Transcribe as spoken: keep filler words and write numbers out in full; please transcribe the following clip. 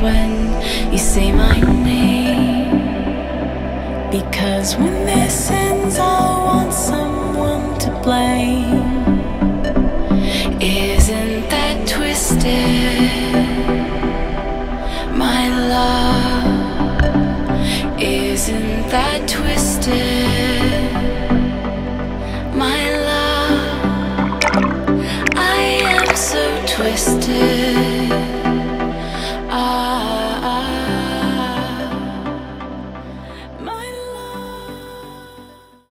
when you say my name. Because when this ends, I want someone to blame. Isn't that twisted, my love? Isn't that twisted?